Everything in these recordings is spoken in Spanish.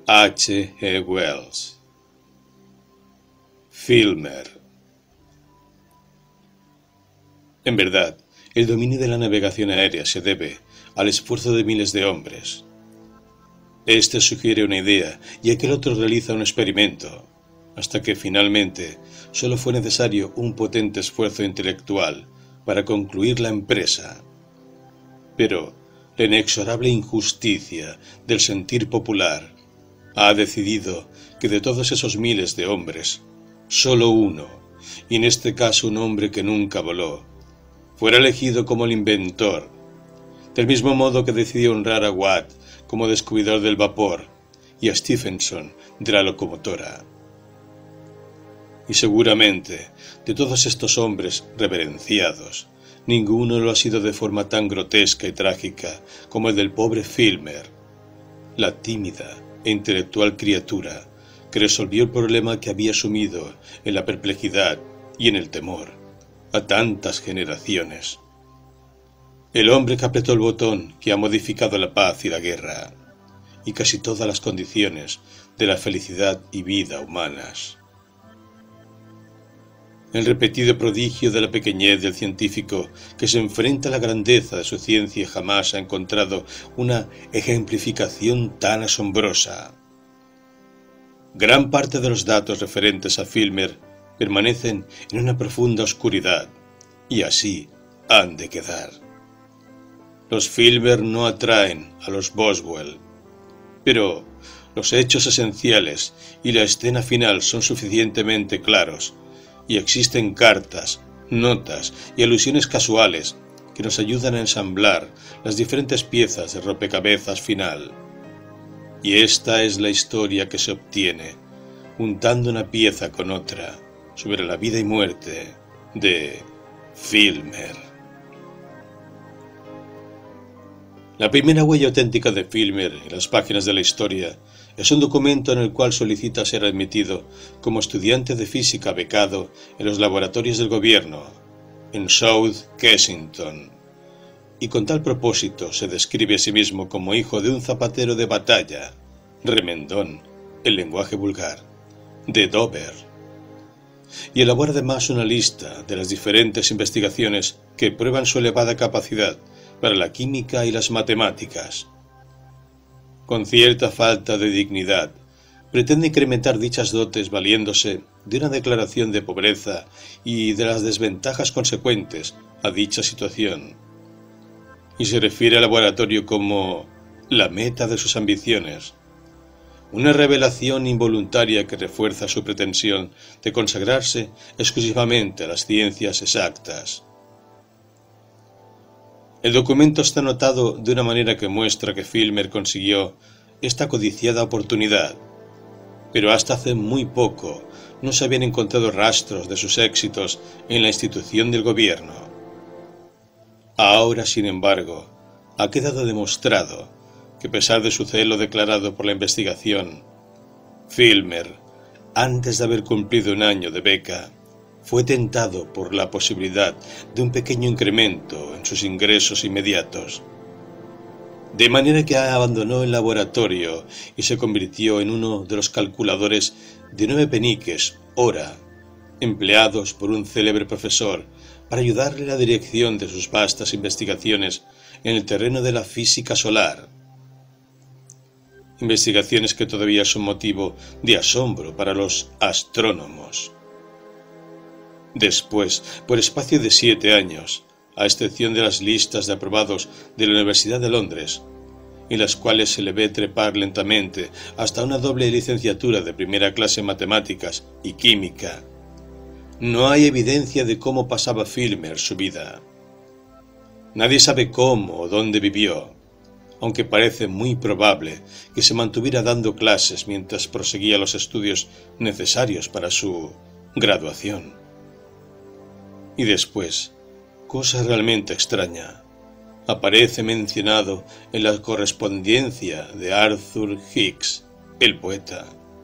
H. G. Wells. Filmer. En verdad, el dominio de la navegación aérea se debe al esfuerzo de miles de hombres. Este sugiere una idea y aquel otro realiza un experimento, hasta que finalmente solo fue necesario un potente esfuerzo intelectual para concluir la empresa. Pero la inexorable injusticia del sentir popular ha decidido que de todos esos miles de hombres, solo uno, y en este caso un hombre que nunca voló, fuera elegido como el inventor, del mismo modo que decidió honrar a Watt como descubridor del vapor y a Stephenson de la locomotora. Y seguramente, de todos estos hombres reverenciados, ninguno lo ha sido de forma tan grotesca y trágica como el del pobre Filmer, la tímida e intelectual criatura que resolvió el problema que había sumido en la perplejidad y en el temor a tantas generaciones. El hombre que apretó el botón que ha modificado la paz y la guerra, y casi todas las condiciones de la felicidad y vida humanas. El repetido prodigio de la pequeñez del científico que se enfrenta a la grandeza de su ciencia y jamás ha encontrado una ejemplificación tan asombrosa. Gran parte de los datos referentes a Filmer permanecen en una profunda oscuridad, y así han de quedar. Los Filmer no atraen a los Boswell, pero los hechos esenciales y la escena final son suficientemente claros, y existen cartas, notas y alusiones casuales que nos ayudan a ensamblar las diferentes piezas del rompecabezas final. Y esta es la historia que se obtiene, juntando una pieza con otra, sobre la vida y muerte de Filmer. La primera huella auténtica de Filmer en las páginas de la historia es un documento en el cual solicita ser admitido como estudiante de física becado en los laboratorios del gobierno, en South Kensington, y con tal propósito se describe a sí mismo como hijo de un zapatero de batalla, remendón, en lenguaje vulgar, de Dover, y elabora además una lista de las diferentes investigaciones que prueban su elevada capacidad para la química y las matemáticas. Con cierta falta de dignidad, pretende incrementar dichas dotes valiéndose de una declaración de pobreza y de las desventajas consecuentes a dicha situación, y se refiere al laboratorio como la meta de sus ambiciones, una revelación involuntaria que refuerza su pretensión de consagrarse exclusivamente a las ciencias exactas. El documento está anotado de una manera que muestra que Filmer consiguió esta codiciada oportunidad, pero hasta hace muy poco no se habían encontrado rastros de sus éxitos en la institución del gobierno. Ahora, sin embargo, ha quedado demostrado que a pesar de su celo declarado por la investigación, Filmer, antes de haber cumplido un año de beca, fue tentado por la posibilidad de un pequeño incremento en sus ingresos inmediatos, de manera que abandonó el laboratorio y se convirtió en uno de los calculadores de 9 peniques hora, empleados por un célebre profesor para ayudarle en la dirección de sus vastas investigaciones en el terreno de la física solar. Investigaciones que todavía son motivo de asombro para los astrónomos. Después, por espacio de 7 años, a excepción de las listas de aprobados de la Universidad de Londres, en las cuales se le ve trepar lentamente hasta una doble licenciatura de primera clase en matemáticas y química, no hay evidencia de cómo pasaba Filmer su vida. Nadie sabe cómo o dónde vivió, aunque parece muy probable que se mantuviera dando clases mientras proseguía los estudios necesarios para su graduación. Y después, cosa realmente extraña, aparece mencionado en la correspondencia de Arthur Hicks, el poeta.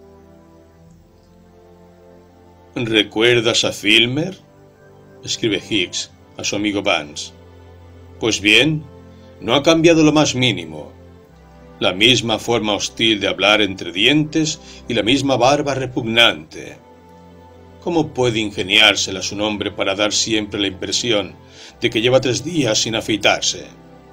¿Recuerdas a Filmer?, escribe Hicks a su amigo Vance. Pues bien, no ha cambiado lo más mínimo. la misma forma hostil de hablar entre dientes y la misma barba repugnante. ¿Cómo puede ingeniársela su nombre para dar siempre la impresión de que lleva 3 días sin afeitarse?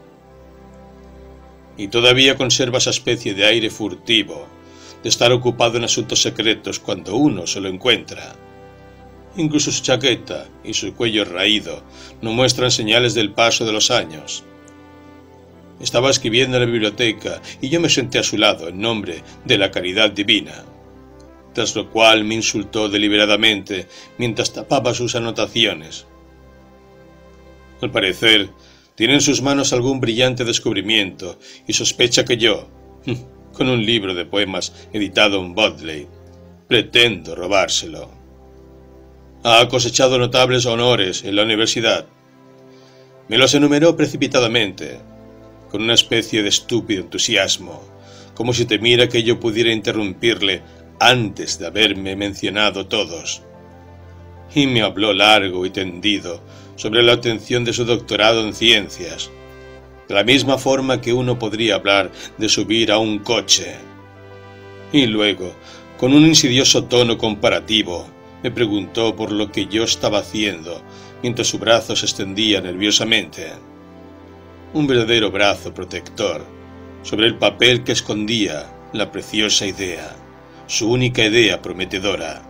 Y todavía conserva esa especie de aire furtivo, de estar ocupado en asuntos secretos cuando uno se lo encuentra. Incluso su chaqueta y su cuello raído no muestran señales del paso de los años. Estaba escribiendo en la biblioteca y yo me senté a su lado en nombre de la caridad divina, tras lo cual me insultó deliberadamente mientras tapaba sus anotaciones. Al parecer, tiene en sus manos algún brillante descubrimiento y sospecha que yo, con un libro de poemas editado en Bodley, pretendo robárselo. Ha cosechado notables honores en la universidad. Me los enumeró precipitadamente, con una especie de estúpido entusiasmo, como si temiera que yo pudiera interrumpirle antes de haberme mencionado todos. Y me habló largo y tendido sobre la obtención de su doctorado en ciencias, de la misma forma que uno podría hablar de subir a un coche. Y luego, con un insidioso tono comparativo, me preguntó por lo que yo estaba haciendo mientras su brazo se extendía nerviosamente. Un verdadero brazo protector sobre el papel que escondía la preciosa idea, su única idea prometedora.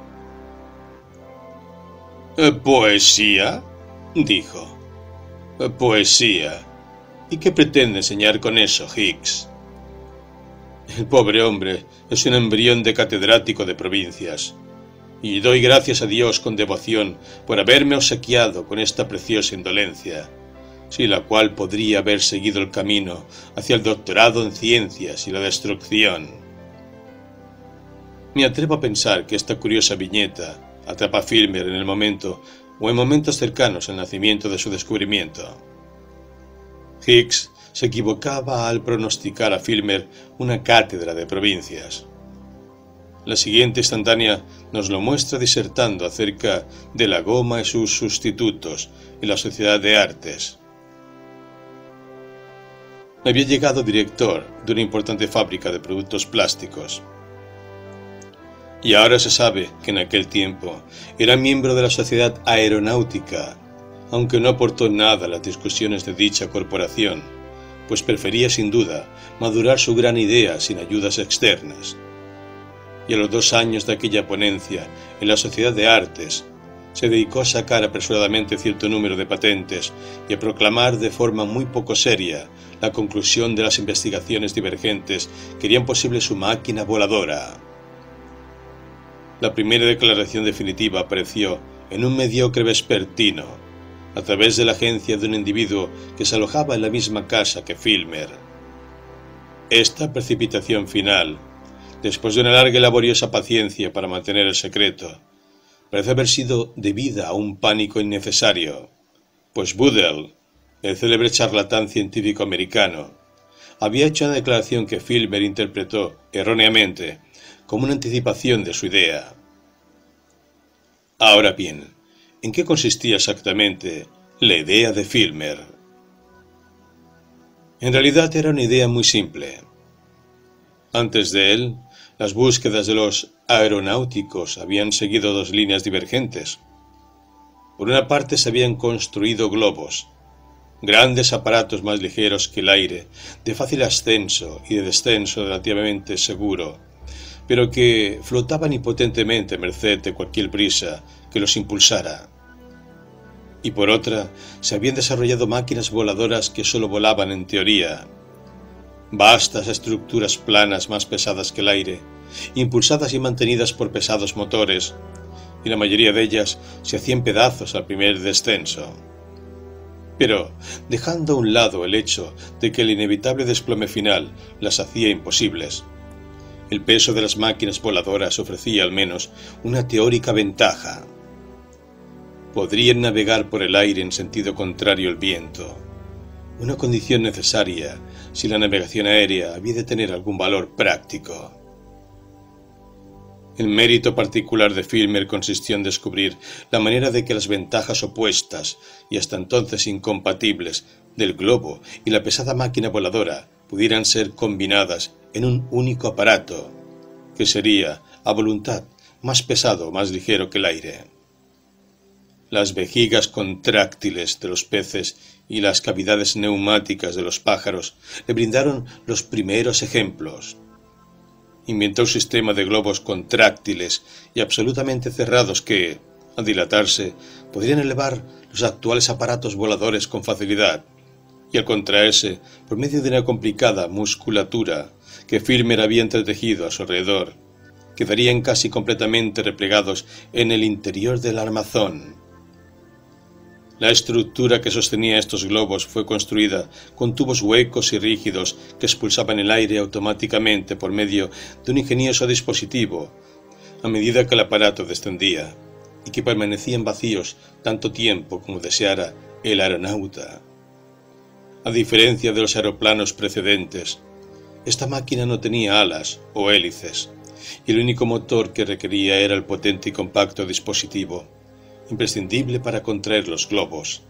«¿Poesía?», dijo. «Poesía. ¿Y qué pretende enseñar con eso, Hicks?». El pobre hombre es un embrión de catedrático de provincias, y doy gracias a Dios con devoción por haberme obsequiado con esta preciosa indolencia, sin la cual podría haber seguido el camino hacia el doctorado en ciencias y la destrucción. Me atrevo a pensar que esta curiosa viñeta atrapa a Filmer en el momento o en momentos cercanos al nacimiento de su descubrimiento. Hicks se equivocaba al pronosticar a Filmer una cátedra de provincias. La siguiente instantánea nos lo muestra disertando acerca de la goma y sus sustitutos en la Sociedad de Artes. Había llegado director de una importante fábrica de productos plásticos. Y ahora se sabe que en aquel tiempo era miembro de la Sociedad Aeronáutica, aunque no aportó nada a las discusiones de dicha corporación, pues prefería sin duda madurar su gran idea sin ayudas externas. Y a los 2 años de aquella ponencia en la Sociedad de Artes, se dedicó a sacar apresuradamente cierto número de patentes y a proclamar de forma muy poco seria la conclusión de las investigaciones divergentes que harían posible su máquina voladora. La primera declaración definitiva apareció en un mediocre vespertino, a través de la agencia de un individuo que se alojaba en la misma casa que Filmer. Esta precipitación final, después de una larga y laboriosa paciencia para mantener el secreto, parece haber sido debida a un pánico innecesario, pues Budell, el célebre charlatán científico americano, había hecho una declaración que Filmer interpretó erróneamente como una anticipación de su idea. Ahora bien, ¿en qué consistía exactamente la idea de Filmer? En realidad era una idea muy simple. Antes de él, las búsquedas de los aeronáuticos habían seguido 2 líneas divergentes. Por una parte se habían construido globos, grandes aparatos más ligeros que el aire, de fácil ascenso y de descenso relativamente seguro, pero que flotaban impotentemente a merced de cualquier brisa que los impulsara. Y por otra, se habían desarrollado máquinas voladoras que sólo volaban en teoría, vastas estructuras planas más pesadas que el aire, impulsadas y mantenidas por pesados motores, y la mayoría de ellas se hacían pedazos al primer descenso. Pero, dejando a un lado el hecho de que el inevitable desplome final las hacía imposibles, el peso de las máquinas voladoras ofrecía al menos una teórica ventaja. Podrían navegar por el aire en sentido contrario al viento, una condición necesaria si la navegación aérea había de tener algún valor práctico. El mérito particular de Filmer consistió en descubrir la manera de que las ventajas opuestas y hasta entonces incompatibles del globo y la pesada máquina voladora pudieran ser combinadas en un único aparato, que sería, a voluntad, más pesado o más ligero que el aire. Las vejigas contráctiles de los peces y las cavidades neumáticas de los pájaros le brindaron los primeros ejemplos. Inventó un sistema de globos contráctiles y absolutamente cerrados que, al dilatarse, podrían elevar los actuales aparatos voladores con facilidad, y al contraerse por medio de una complicada musculatura que Filmer había entretejido a su alrededor, quedarían casi completamente replegados en el interior del armazón. La estructura que sostenía estos globos fue construida con tubos huecos y rígidos que expulsaban el aire automáticamente por medio de un ingenioso dispositivo a medida que el aparato descendía, y que permanecían vacíos tanto tiempo como deseara el aeronauta. A diferencia de los aeroplanos precedentes, esta máquina no tenía alas o hélices, y el único motor que requería era el potente y compacto dispositivo, imprescindible para contraer los globos.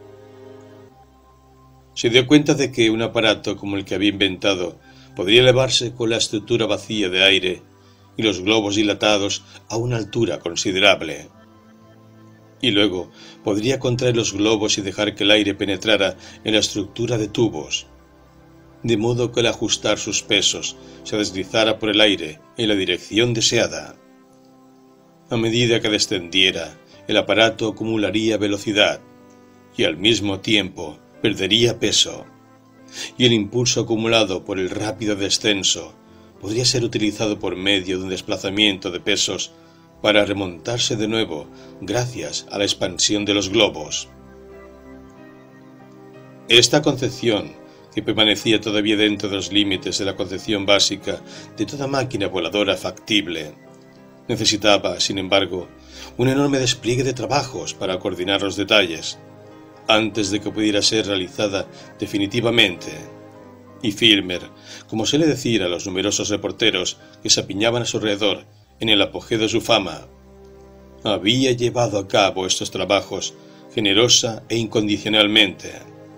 Se dio cuenta de que un aparato como el que había inventado podría elevarse con la estructura vacía de aire y los globos dilatados a una altura considerable. Y luego podría contraer los globos y dejar que el aire penetrara en la estructura de tubos, de modo que al ajustar sus pesos se deslizara por el aire en la dirección deseada. A medida que descendiera, el aparato acumularía velocidad y al mismo tiempo perdería peso, y el impulso acumulado por el rápido descenso podría ser utilizado por medio de un desplazamiento de pesos para remontarse de nuevo gracias a la expansión de los globos. Esta concepción, que permanecía todavía dentro de los límites de la concepción básica de toda máquina voladora factible, necesitaba, sin embargo, un enorme despliegue de trabajos para coordinar los detalles, antes de que pudiera ser realizada definitivamente. Y Filmer, como suele decir a los numerosos reporteros que se apiñaban a su alrededor en el apogeo de su fama, había llevado a cabo estos trabajos generosa e incondicionalmente.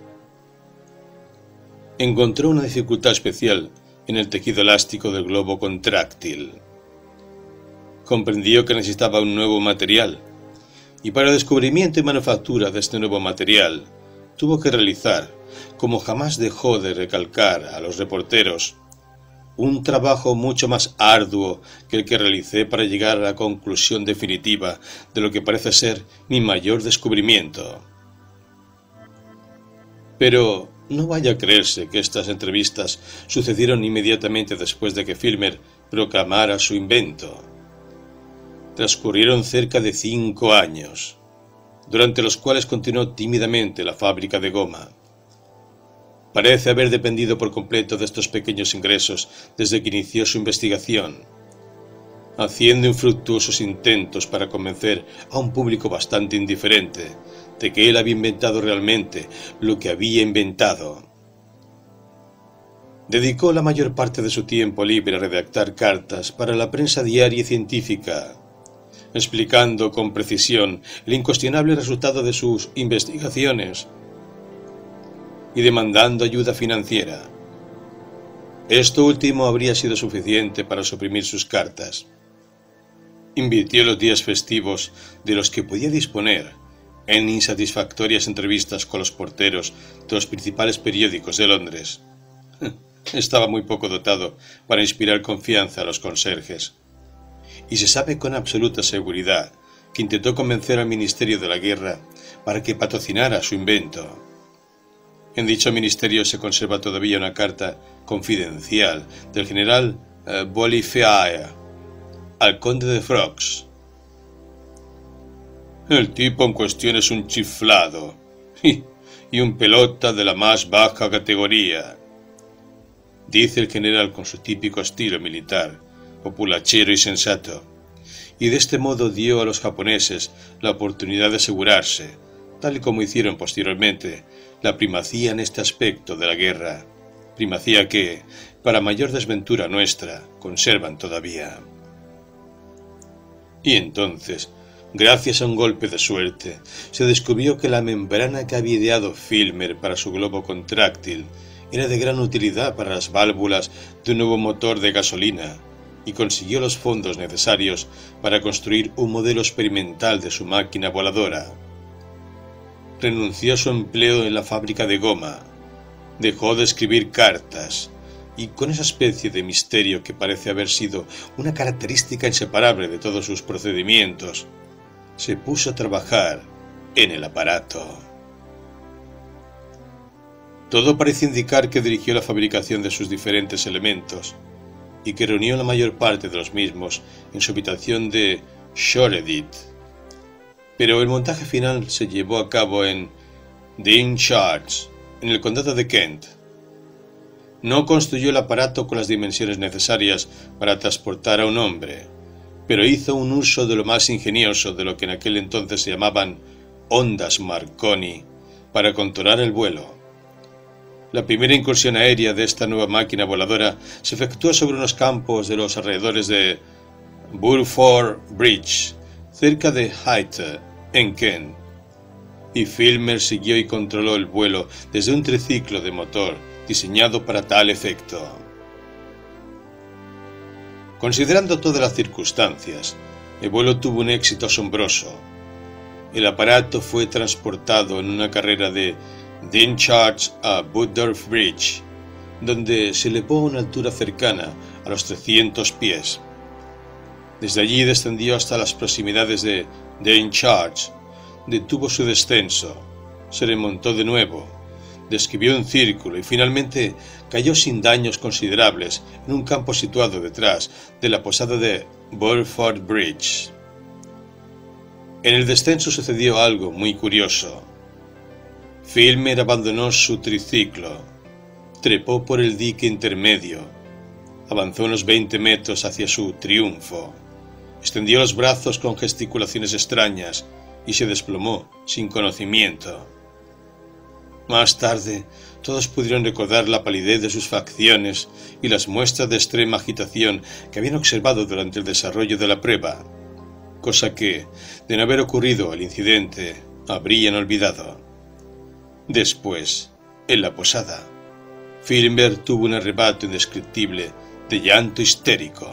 Encontró una dificultad especial en el tejido elástico del globo contráctil. Comprendió que necesitaba un nuevo material, y para el descubrimiento y manufactura de este nuevo material tuvo que realizar, como jamás dejó de recalcar a los reporteros, un trabajo mucho más arduo que el que realicé para llegar a la conclusión definitiva de lo que parece ser mi mayor descubrimiento. Pero no vaya a creerse que estas entrevistas sucedieron inmediatamente después de que Filmer proclamara su invento. Transcurrieron cerca de 5 años, durante los cuales continuó tímidamente la fábrica de goma. Parece haber dependido por completo de estos pequeños ingresos desde que inició su investigación, haciendo infructuosos intentos para convencer a un público bastante indiferente de que él había inventado realmente lo que había inventado. Dedicó la mayor parte de su tiempo libre a redactar cartas para la prensa diaria y científica, explicando con precisión el incuestionable resultado de sus investigaciones y demandando ayuda financiera. Esto último habría sido suficiente para suprimir sus cartas. Invirtió los días festivos de los que podía disponer en insatisfactorias entrevistas con los porteros de los principales periódicos de Londres. Estaba muy poco dotado para inspirar confianza a los conserjes, y se sabe con absoluta seguridad que intentó convencer al Ministerio de la Guerra para que patrocinara su invento. En dicho ministerio se conserva todavía una carta confidencial del general Bolifiaer al conde de Frogs. El tipo en cuestión es un chiflado y un pelota de la más baja categoría, dice el general con su típico estilo militar, populachero y sensato, y de este modo dio a los japoneses la oportunidad de asegurarse, tal y como hicieron posteriormente, la primacía en este aspecto de la guerra, primacía que, para mayor desventura nuestra, conservan todavía. Y entonces, gracias a un golpe de suerte, se descubrió que la membrana que había ideado Filmer para su globo contráctil era de gran utilidad para las válvulas de un nuevo motor de gasolina y consiguió los fondos necesarios para construir un modelo experimental de su máquina voladora. Renunció a su empleo en la fábrica de goma, dejó de escribir cartas y, con esa especie de misterio que parece haber sido una característica inseparable de todos sus procedimientos, se puso a trabajar en el aparato. Todo parece indicar que dirigió la fabricación de sus diferentes elementos y que reunió la mayor parte de los mismos en su habitación de Shoreditch. Pero el montaje final se llevó a cabo en Dynchurch, en el condado de Kent. No construyó el aparato con las dimensiones necesarias para transportar a un hombre, pero hizo un uso de lo más ingenioso de lo que en aquel entonces se llamaban ondas Marconi para controlar el vuelo. La primera incursión aérea de esta nueva máquina voladora se efectuó sobre unos campos de los alrededores de Burford Bridge, cerca de Hythe, en Kent, y Filmer siguió y controló el vuelo desde un triciclo de motor diseñado para tal efecto. Considerando todas las circunstancias, el vuelo tuvo un éxito asombroso. El aparato fue transportado en una carrera de Dynchurch a Woodruff Bridge, donde se elevó a una altura cercana a los 300 pies. Desde allí descendió hasta las proximidades de Dynchurch, detuvo su descenso, se remontó de nuevo, describió un círculo y finalmente cayó sin daños considerables en un campo situado detrás de la posada de Burford Bridge. En el descenso sucedió algo muy curioso. Filmer abandonó su triciclo, trepó por el dique intermedio, avanzó unos 20 metros hacia su triunfo, extendió los brazos con gesticulaciones extrañas y se desplomó sin conocimiento. Más tarde, todos pudieron recordar la palidez de sus facciones y las muestras de extrema agitación que habían observado durante el desarrollo de la prueba, cosa que, de no haber ocurrido el incidente, habrían olvidado. Después, en la posada, Filmer tuvo un arrebato indescriptible de llanto histérico.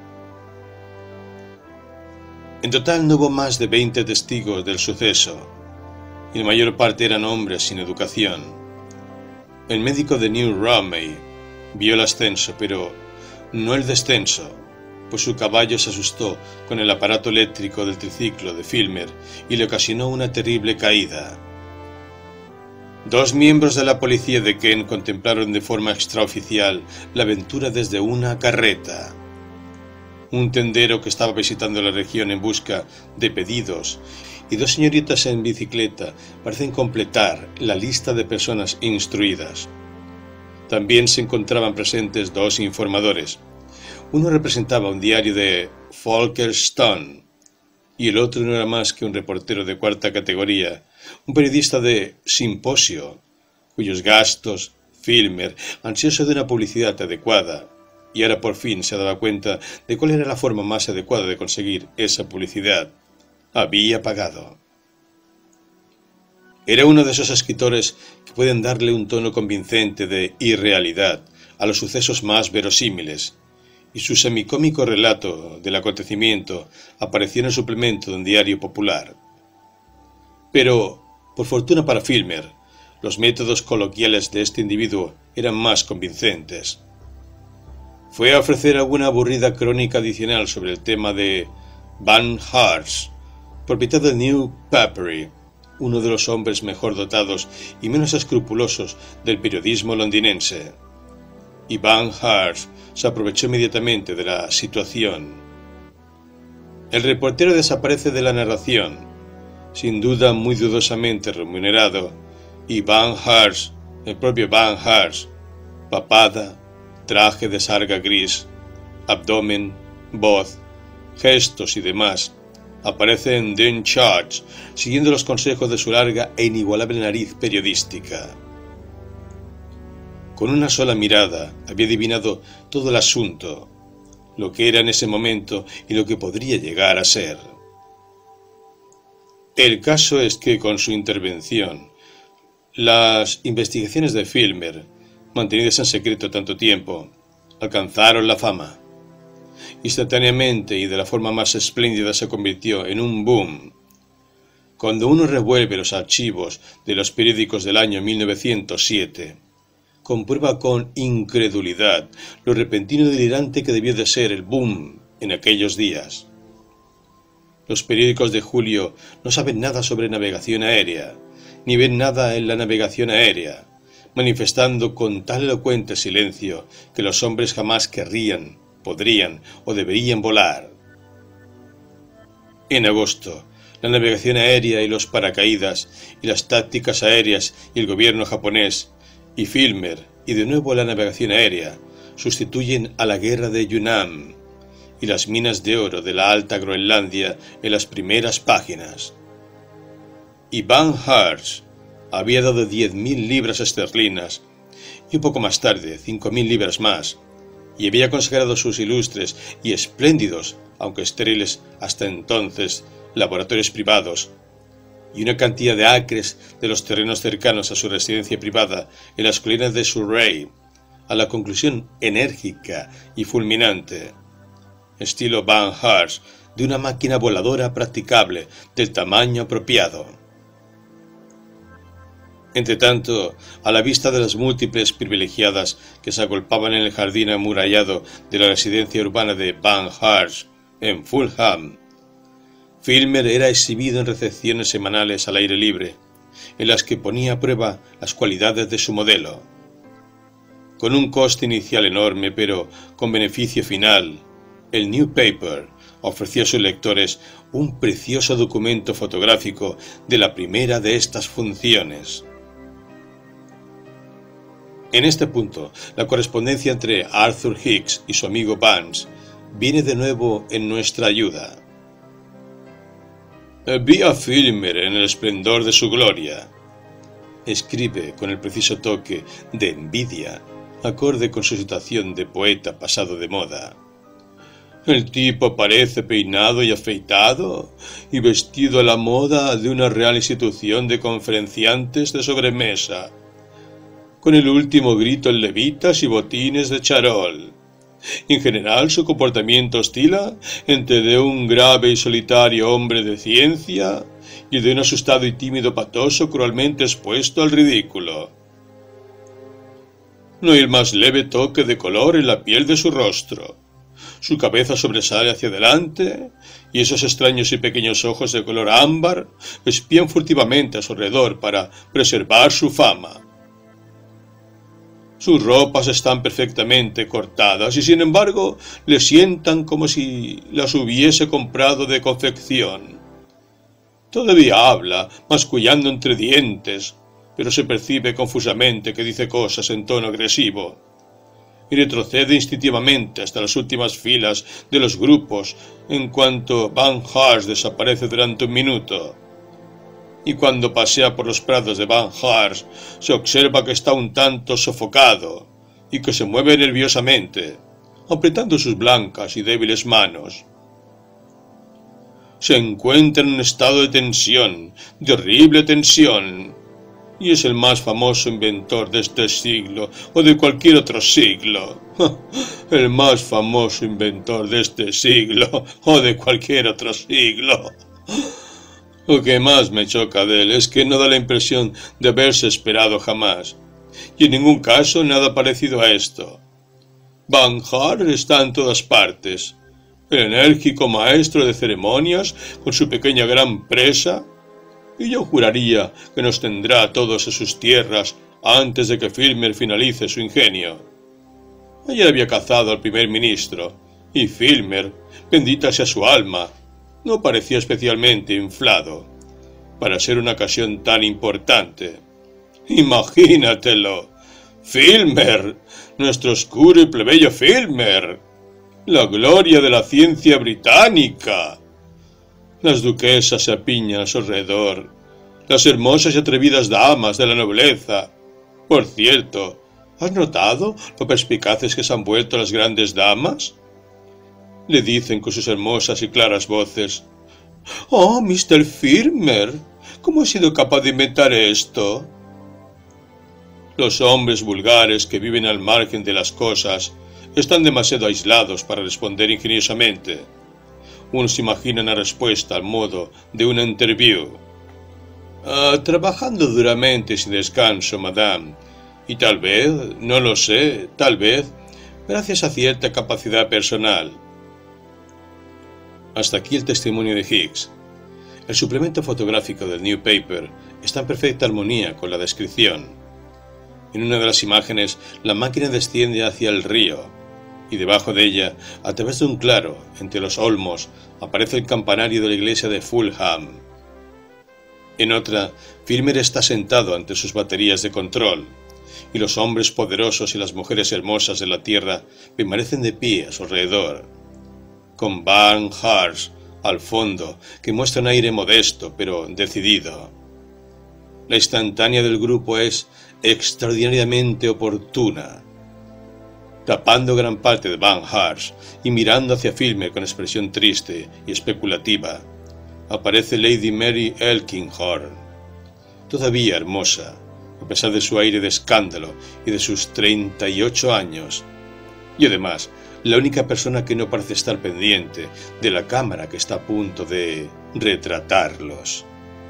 En total no hubo más de 20 testigos del suceso, y la mayor parte eran hombres sin educación. El médico de New Romney vio el ascenso, pero no el descenso, pues su caballo se asustó con el aparato eléctrico del triciclo de Filmer y le ocasionó una terrible caída. 2 miembros de la policía de Kent contemplaron de forma extraoficial la aventura desde una carreta. Un tendero que estaba visitando la región en busca de pedidos y 2 señoritas en bicicleta parecen completar la lista de personas instruidas. También se encontraban presentes 2 informadores. Uno representaba un diario de Folkestone y el otro no era más que un reportero de 4ª categoría, un periodista de Simposio, cuyos gastos Filmer, ansioso de una publicidad adecuada, y ahora por fin se daba cuenta de cuál era la forma más adecuada de conseguir esa publicidad, había pagado. Era uno de esos escritores que pueden darle un tono convincente de irrealidad a los sucesos más verosímiles, y su semicómico relato del acontecimiento apareció en el suplemento de un diario popular. Pero, por fortuna para Filmer, los métodos coloquiales de este individuo eran más convincentes. Fue a ofrecer alguna aburrida crónica adicional sobre el tema de Van Hars, propietario de New Papery, uno de los hombres mejor dotados y menos escrupulosos del periodismo londinense. Y Van Hars se aprovechó inmediatamente de la situación. El reportero desaparece de la narración, sin duda muy dudosamente remunerado, y Van Hars, el propio Van Hars, papada, traje de sarga gris, abdomen, voz, gestos y demás, aparece en Dynchurch, siguiendo los consejos de su larga e inigualable nariz periodística. Con una sola mirada había adivinado todo el asunto, lo que era en ese momento y lo que podría llegar a ser. El caso es que con su intervención, las investigaciones de Filmer mantenidas en secreto tanto tiempo, alcanzaron la fama. Instantáneamente y de la forma más espléndida se convirtió en un boom. Cuando uno revuelve los archivos de los periódicos del año 1907, comprueba con incredulidad lo repentino y delirante que debió de ser el boom en aquellos días. Los periódicos de julio no saben nada sobre navegación aérea, ni ven nada en la navegación aérea, manifestando con tal elocuente silencio que los hombres jamás querrían, podrían o deberían volar. En agosto, la navegación aérea y los paracaídas y las tácticas aéreas y el gobierno japonés y Filmer y de nuevo la navegación aérea sustituyen a la guerra de Yunnan y las minas de oro de la Alta Groenlandia en las primeras páginas. Y Van Hersch había dado 10.000 libras esterlinas y un poco más tarde 5.000 libras más, y había consagrado sus ilustres y espléndidos, aunque estériles hasta entonces, laboratorios privados, y una cantidad de acres de los terrenos cercanos a su residencia privada en las colinas de Surrey, a la conclusión enérgica y fulminante, estilo Van Hersch, de una máquina voladora practicable del tamaño apropiado. Entretanto, a la vista de las múltiples privilegiadas que se agolpaban en el jardín amurallado de la residencia urbana de Van Hersch, en Fulham, Filmer era exhibido en recepciones semanales al aire libre, en las que ponía a prueba las cualidades de su modelo. Con un coste inicial enorme, pero con beneficio final, el New Paper ofreció a sus lectores un precioso documento fotográfico de la primera de estas funciones. En este punto, la correspondencia entre Arthur Hicks y su amigo Vance viene de nuevo en nuestra ayuda. Vi a Filmer en el esplendor de su gloria, escribe con el preciso toque de envidia, acorde con su situación de poeta pasado de moda. El tipo parece peinado y afeitado, y vestido a la moda de una real institución de conferenciantes de sobremesa, con el último grito en levitas y botines de charol. En general, su comportamiento oscila entre de un grave y solitario hombre de ciencia y de un asustado y tímido patoso cruelmente expuesto al ridículo. No hay el más leve toque de color en la piel de su rostro. Su cabeza sobresale hacia adelante y esos extraños y pequeños ojos de color ámbar espían furtivamente a su alrededor para preservar su fama. Sus ropas están perfectamente cortadas y sin embargo le sientan como si las hubiese comprado de confección. Todavía habla, mascullando entre dientes, pero se percibe confusamente que dice cosas en tono agresivo, y retrocede instintivamente hasta las últimas filas de los grupos en cuanto Van Hersch desaparece durante un minuto. Y cuando pasea por los prados de Van Hersch, se observa que está un tanto sofocado y que se mueve nerviosamente, apretando sus blancas y débiles manos. Se encuentra en un estado de tensión, de horrible tensión, y es el más famoso inventor de este siglo o de cualquier otro siglo. El más famoso inventor de este siglo o de cualquier otro siglo. Lo que más me choca de él es que no da la impresión de haberse esperado jamás, y en ningún caso nada parecido a esto. Van Hersch está en todas partes, el enérgico maestro de ceremonias con su pequeña gran presa, y yo juraría que nos tendrá a todos en sus tierras antes de que Filmer finalice su ingenio. Ayer había cazado al primer ministro, y Filmer, bendita sea su alma, no parecía especialmente inflado para ser una ocasión tan importante. Imagínatelo, Filmer, nuestro oscuro y plebeyo Filmer, la gloria de la ciencia británica. Las duquesas se apiñan a su alrededor, las hermosas y atrevidas damas de la nobleza. Por cierto, ¿has notado lo perspicaces que se han vuelto las grandes damas? Le dicen con sus hermosas y claras voces: «Oh, Mr. Filmer, ¿cómo ha sido capaz de inventar esto?» Los hombres vulgares que viven al margen de las cosas están demasiado aislados para responder ingeniosamente. Uno se imagina una respuesta al modo de una interview. Trabajando duramente sin descanso, madame, y tal vez, no lo sé, tal vez, gracias a cierta capacidad personal. Hasta aquí el testimonio de Hicks. El suplemento fotográfico del New Paper está en perfecta armonía con la descripción. En una de las imágenes, la máquina desciende hacia el río, y debajo de ella, a través de un claro, entre los olmos, aparece el campanario de la iglesia de Fulham. En otra, Filmer está sentado ante sus baterías de control, y los hombres poderosos y las mujeres hermosas de la tierra permanecen de pie a su alrededor, con Barnhurst al fondo, que muestra un aire modesto pero decidido. La instantánea del grupo es extraordinariamente oportuna. Tapando gran parte de Barnhurst y mirando hacia Filmer con expresión triste y especulativa, aparece Lady Mary Elkinghorn, todavía hermosa, a pesar de su aire de escándalo y de sus 38 años, y además la única persona que no parece estar pendiente de la cámara que está a punto de retratarlos.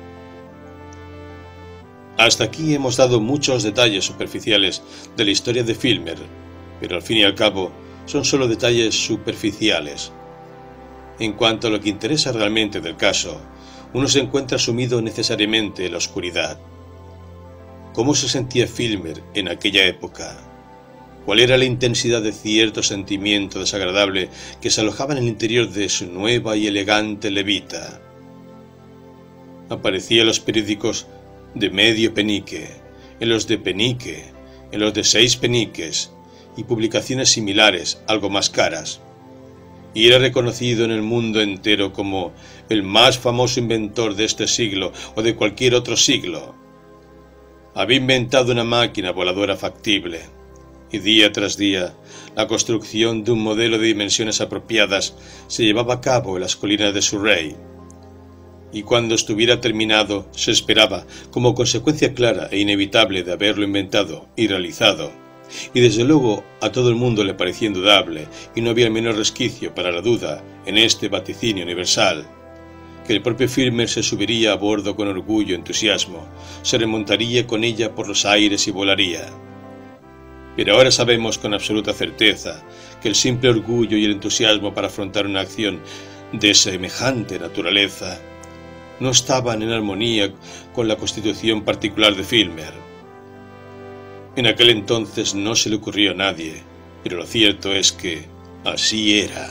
Hasta aquí hemos dado muchos detalles superficiales de la historia de Filmer, pero al fin y al cabo son solo detalles superficiales. En cuanto a lo que interesa realmente del caso, uno se encuentra sumido necesariamente en la oscuridad. ¿Cómo se sentía Filmer en aquella época? ¿Cuál era la intensidad de cierto sentimiento desagradable que se alojaba en el interior de su nueva y elegante levita? Aparecía en los periódicos de medio penique, en los de penique, en los de 6 peniques y publicaciones similares, algo más caras, y era reconocido en el mundo entero como el más famoso inventor de este siglo o de cualquier otro siglo. Había inventado una máquina voladora factible, y día tras día la construcción de un modelo de dimensiones apropiadas se llevaba a cabo en las colinas de Surrey, y cuando estuviera terminado se esperaba, como consecuencia clara e inevitable de haberlo inventado y realizado, y desde luego a todo el mundo le parecía indudable, y no había el menor resquicio para la duda en este vaticinio universal, que el propio Filmer se subiría a bordo con orgullo y entusiasmo, se remontaría con ella por los aires y volaría. Pero ahora sabemos con absoluta certeza que el simple orgullo y el entusiasmo para afrontar una acción de semejante naturaleza no estaban en armonía con la constitución particular de Filmer. En aquel entonces no se le ocurrió a nadie, pero lo cierto es que así era.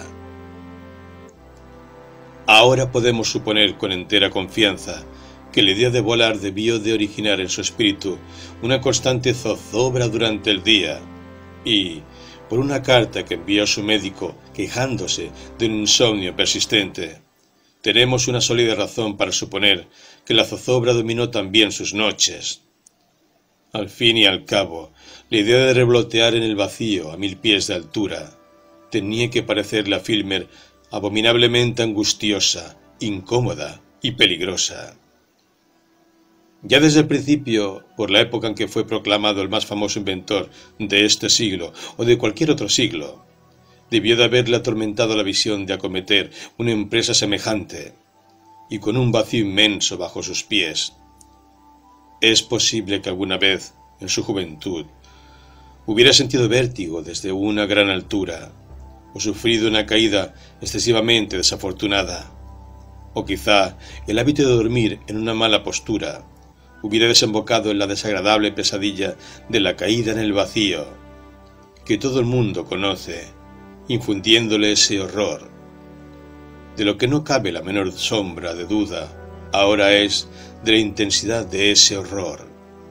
Ahora podemos suponer con entera confianza que la idea de volar debió de originar en su espíritu una constante zozobra durante el día, y, por una carta que envió a su médico quejándose de un insomnio persistente, tenemos una sólida razón para suponer que la zozobra dominó también sus noches. Al fin y al cabo, la idea de revolotear en el vacío a 1000 pies de altura tenía que parecerle a Filmer abominablemente angustiosa, incómoda y peligrosa. Ya desde el principio, por la época en que fue proclamado el más famoso inventor de este siglo o de cualquier otro siglo, debió de haberle atormentado la visión de acometer una empresa semejante, y con un vacío inmenso bajo sus pies. Es posible que alguna vez, en su juventud, hubiera sentido vértigo desde una gran altura, o sufrido una caída excesivamente desafortunada, o quizá el hábito de dormir en una mala postura hubiera desembocado en la desagradable pesadilla de la caída en el vacío, que todo el mundo conoce, infundiéndole ese horror. De lo que no cabe la menor sombra de duda ahora es de la intensidad de ese horror.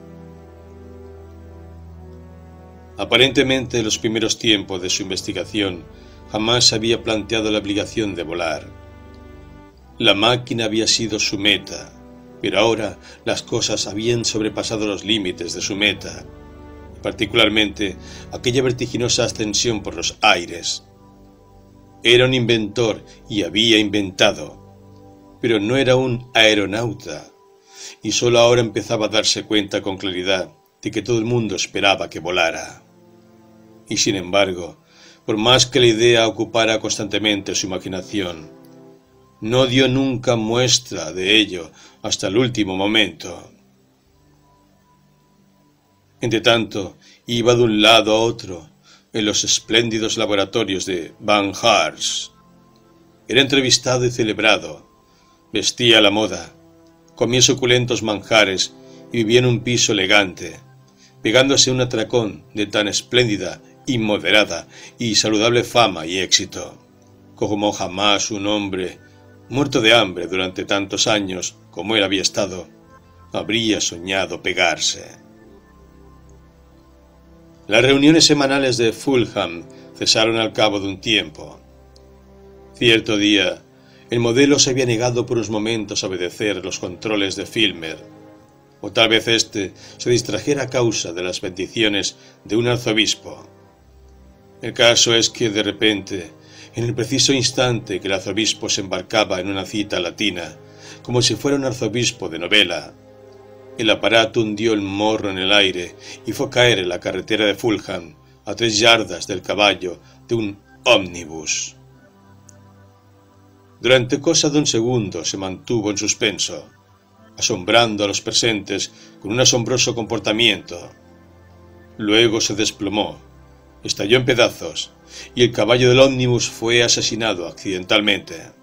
Aparentemente en los primeros tiempos de su investigación jamás se había planteado la obligación de volar. La máquina había sido su meta, pero ahora las cosas habían sobrepasado los límites de su meta, particularmente aquella vertiginosa ascensión por los aires. Era un inventor y había inventado, pero no era un aeronauta, y solo ahora empezaba a darse cuenta con claridad de que todo el mundo esperaba que volara. Y sin embargo, por más que la idea ocupara constantemente su imaginación, no dio nunca muestra de ello hasta el último momento. Entretanto, iba de un lado a otro en los espléndidos laboratorios de Van Hars. Era entrevistado y celebrado, vestía a la moda, comía suculentos manjares y vivía en un piso elegante, pegándose un atracón de tan espléndida, inmoderada y saludable fama y éxito, como jamás un hombre, muerto de hambre durante tantos años como él había estado, habría soñado pegarse. Las reuniones semanales de Fulham cesaron al cabo de un tiempo. Cierto día, el modelo se había negado por unos momentos a obedecer los controles de Filmer, o tal vez éste se distrajera a causa de las bendiciones de un arzobispo. El caso es que, de repente, en el preciso instante que el arzobispo se embarcaba en una cita latina, como si fuera un arzobispo de novela, el aparato hundió el morro en el aire y fue a caer en la carretera de Fulham, a 3 yardas del caballo de un ómnibus. Durante cosa de un segundo se mantuvo en suspenso, asombrando a los presentes con un asombroso comportamiento. Luego se desplomó, estalló en pedazos, y el caballo del ómnibus fue asesinado accidentalmente.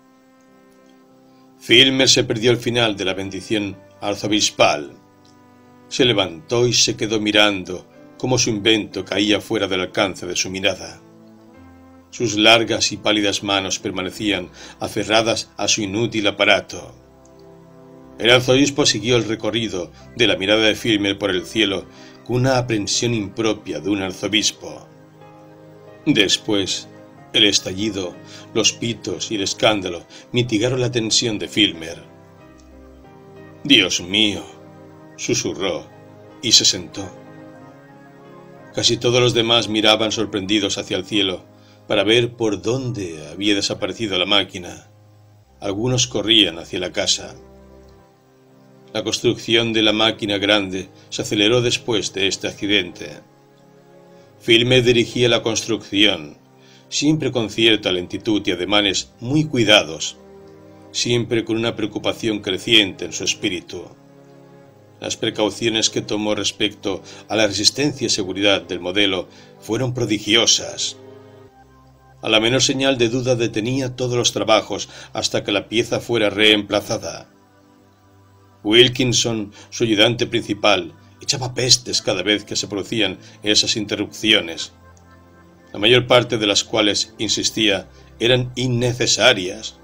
Filmer se perdió el final de la bendición arzobispal. Se levantó y se quedó mirando cómo su invento caía fuera del alcance de su mirada. Sus largas y pálidas manos permanecían aferradas a su inútil aparato. El arzobispo siguió el recorrido de la mirada de Filmer por el cielo con una aprensión impropia de un arzobispo. Después, el estallido, los pitos y el escándalo mitigaron la tensión de Filmer. «Dios mío», susurró, y se sentó. Casi todos los demás miraban sorprendidos hacia el cielo para ver por dónde había desaparecido la máquina. Algunos corrían hacia la casa. La construcción de la máquina grande se aceleró después de este accidente. Filmer dirigía la construcción, siempre con cierta lentitud y ademanes muy cuidados, siempre con una preocupación creciente en su espíritu. Las precauciones que tomó respecto a la resistencia y seguridad del modelo fueron prodigiosas. A la menor señal de duda detenía todos los trabajos hasta que la pieza fuera reemplazada. Wilkinson, su ayudante principal, echaba pestes cada vez que se producían esas interrupciones, la mayor parte de las cuales, insistía, eran innecesarias.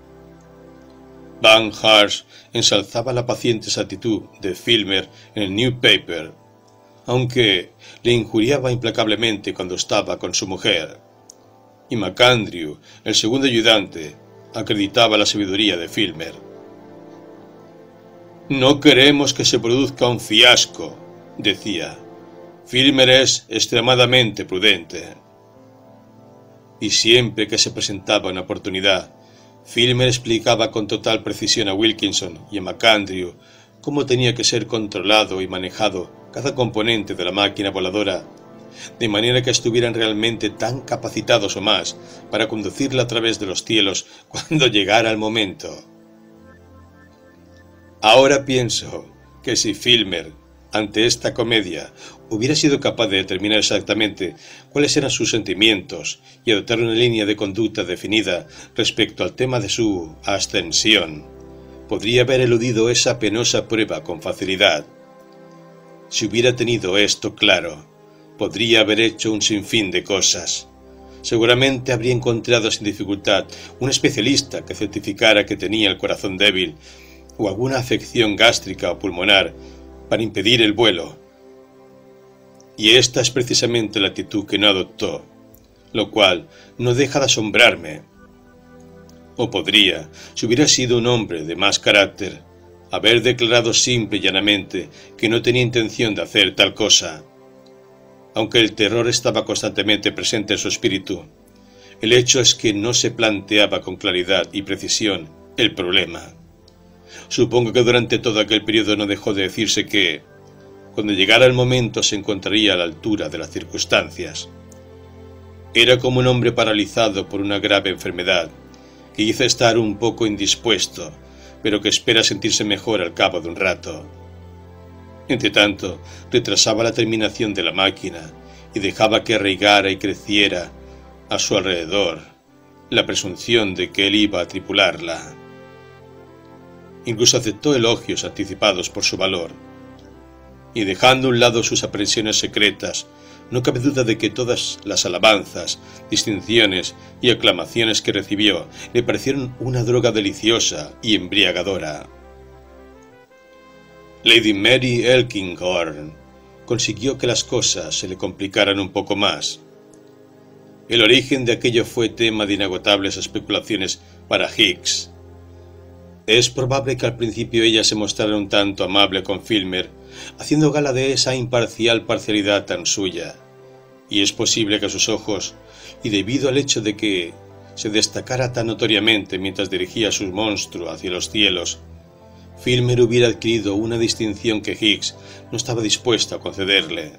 Van Hars ensalzaba la paciente actitud de Filmer en el New Paper, aunque le injuriaba implacablemente cuando estaba con su mujer. Y MacAndrew, el segundo ayudante, acreditaba la sabiduría de Filmer. «No queremos que se produzca un fiasco», decía. «Filmer es extremadamente prudente». Y siempre que se presentaba una oportunidad, Filmer explicaba con total precisión a Wilkinson y a MacAndrew cómo tenía que ser controlado y manejado cada componente de la máquina voladora, de manera que estuvieran realmente tan capacitados o más para conducirla a través de los cielos cuando llegara el momento. Ahora pienso que si Filmer, ante esta comedia, hubiera sido capaz de determinar exactamente cuáles eran sus sentimientos y adoptar una línea de conducta definida respecto al tema de su ascensión, podría haber eludido esa penosa prueba con facilidad. Si hubiera tenido esto claro, podría haber hecho un sinfín de cosas. Seguramente habría encontrado sin dificultad un especialista que certificara que tenía el corazón débil o alguna afección gástrica o pulmonar para impedir el vuelo. Y esta es precisamente la actitud que no adoptó, lo cual no deja de asombrarme. O podría, si hubiera sido un hombre de más carácter, haber declarado simple y llanamente que no tenía intención de hacer tal cosa. Aunque el terror estaba constantemente presente en su espíritu, el hecho es que no se planteaba con claridad y precisión el problema. Supongo que durante todo aquel periodo no dejó de decirse que, Cuando llegara el momento se encontraría a la altura de las circunstancias. Era como un hombre paralizado por una grave enfermedad, que hizo estar un poco indispuesto, pero que espera sentirse mejor al cabo de un rato. Entretanto, retrasaba la terminación de la máquina y dejaba que arraigara y creciera a su alrededor la presunción de que él iba a tripularla. Incluso aceptó elogios anticipados por su valor, y dejando a un lado sus aprensiones secretas, no cabe duda de que todas las alabanzas, distinciones y aclamaciones que recibió le parecieron una droga deliciosa y embriagadora. Lady Mary Elkinghorn consiguió que las cosas se le complicaran un poco más. El origen de aquello fue tema de inagotables especulaciones para Hicks. Es probable que al principio ella se mostrara un tanto amable con Filmer, haciendo gala de esa imparcial parcialidad tan suya, y es posible que a sus ojos, y debido al hecho de que se destacara tan notoriamente mientras dirigía su monstruo hacia los cielos, Filmer hubiera adquirido una distinción que Hicks no estaba dispuesto a concederle.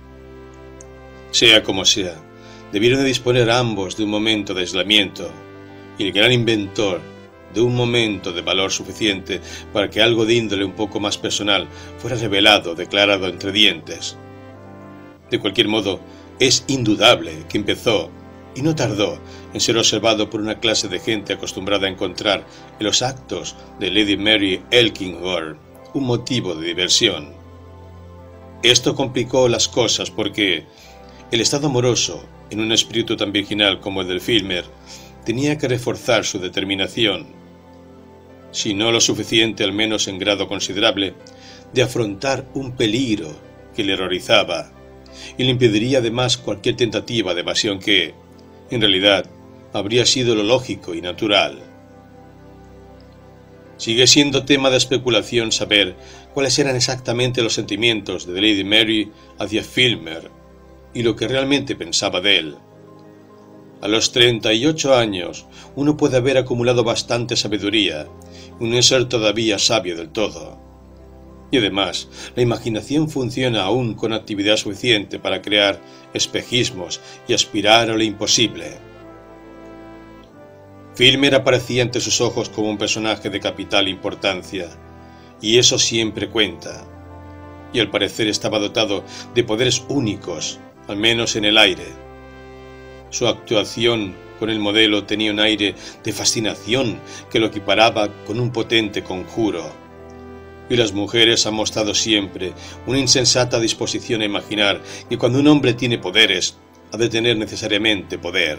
Sea como sea, debieron de disponer ambos de un momento de aislamiento, y el gran inventor de un momento de valor suficiente para que algo de índole un poco más personal fuera revelado, declarado entre dientes. De cualquier modo, es indudable que empezó, y no tardó, en ser observado por una clase de gente acostumbrada a encontrar en los actos de Lady Mary Elkinghorn un motivo de diversión. Esto complicó las cosas porque el estado amoroso, en un espíritu tan virginal como el del Filmer, tenía que reforzar su determinación, si no lo suficiente, al menos en grado considerable, de afrontar un peligro que le horrorizaba y le impediría además cualquier tentativa de evasión que, en realidad, habría sido lo lógico y natural. Sigue siendo tema de especulación saber cuáles eran exactamente los sentimientos de Lady Mary hacia Filmer y lo que realmente pensaba de él. A los 38 años uno puede haber acumulado bastante sabiduría y no ser todavía sabio del todo. Y además, la imaginación funciona aún con actividad suficiente para crear espejismos y aspirar a lo imposible. Filmer aparecía ante sus ojos como un personaje de capital importancia, y eso siempre cuenta, y al parecer estaba dotado de poderes únicos, al menos en el aire. Su actuación con el modelo tenía un aire de fascinación que lo equiparaba con un potente conjuro, y las mujeres han mostrado siempre una insensata disposición a imaginar que cuando un hombre tiene poderes, ha de tener necesariamente poder.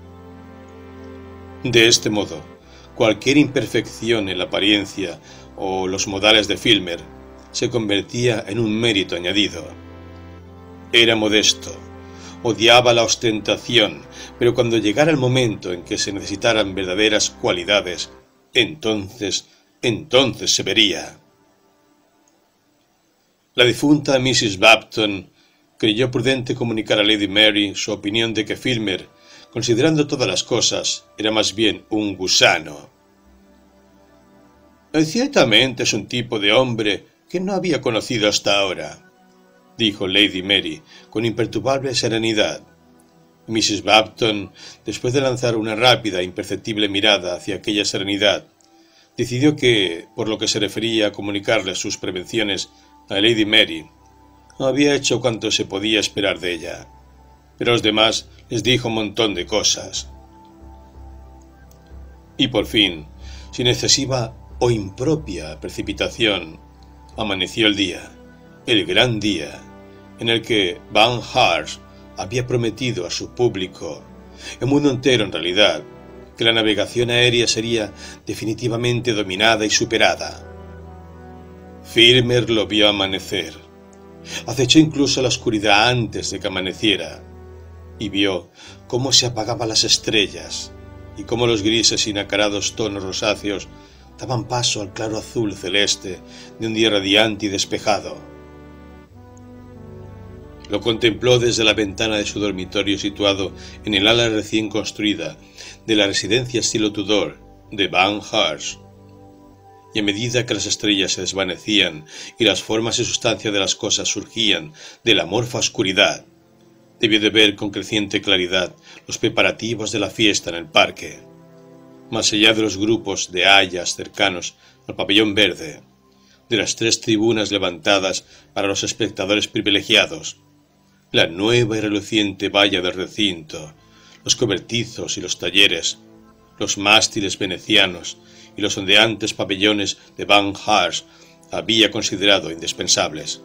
De este modo, cualquier imperfección en la apariencia o los modales de Filmer se convertía en un mérito añadido. Era modesto, odiaba la ostentación, pero cuando llegara el momento en que se necesitaran verdaderas cualidades, entonces se vería. La difunta Mrs. Babton creyó prudente comunicar a Lady Mary su opinión de que Filmer, considerando todas las cosas, era más bien un gusano. «Ciertamente es un tipo de hombre que no había conocido hasta ahora», dijo Lady Mary con imperturbable serenidad. Mrs. Babton, después de lanzar una rápida e imperceptible mirada hacia aquella serenidad, decidió que, por lo que se refería a comunicarle sus prevenciones a Lady Mary, había hecho cuanto se podía esperar de ella, pero a los demás les dijo un montón de cosas. Y por fin, sin excesiva o impropia precipitación, amaneció el día, el gran día, en el que Van Hars había prometido a su público, el mundo entero en realidad, que la navegación aérea sería definitivamente dominada y superada. Filmer lo vio amanecer. Acechó incluso la oscuridad antes de que amaneciera, y vio cómo se apagaban las estrellas, y cómo los grises y nacarados tonos rosáceos daban paso al claro azul celeste de un día radiante y despejado. Lo contempló desde la ventana de su dormitorio situado en el ala recién construida de la residencia estilo Tudor de Van Hars, y a medida que las estrellas se desvanecían y las formas y sustancia de las cosas surgían de la amorfa oscuridad, debió de ver con creciente claridad los preparativos de la fiesta en el parque, más allá de los grupos de hayas cercanos al pabellón verde, de las 3 tribunas levantadas para los espectadores privilegiados, la nueva y reluciente valla del recinto, los cobertizos y los talleres, los mástiles venecianos y los ondeantes pabellones de Van Haars había considerado indispensables.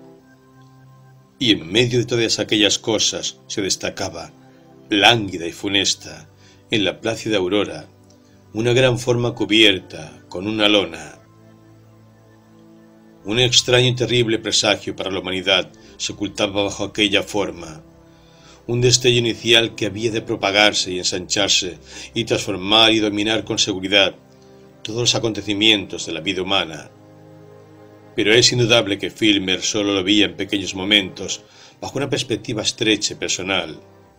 Y en medio de todas aquellas cosas se destacaba, lánguida y funesta, en la plácida aurora, una gran forma cubierta con una lona. Un extraño y terrible presagio para la humanidad se ocultaba bajo aquella forma, un destello inicial que había de propagarse y ensancharse y transformar y dominar con seguridad todos los acontecimientos de la vida humana. Pero es indudable que Filmer solo lo veía en pequeños momentos, bajo una perspectiva estrecha y personal.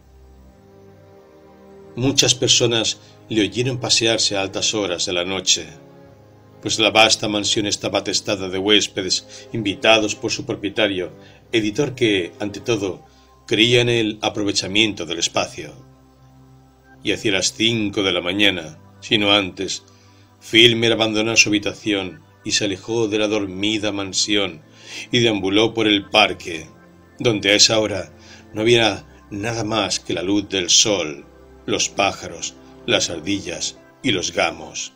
Muchas personas le oyeron pasearse a altas horas de la noche, pues la vasta mansión estaba atestada de huéspedes invitados por su propietario, editor que, ante todo, creía en el aprovechamiento del espacio. Y hacia las 5 de la mañana, si no antes, Filmer abandonó su habitación y se alejó de la dormida mansión y deambuló por el parque, donde a esa hora no había nada más que la luz del sol, los pájaros, las ardillas y los gamos.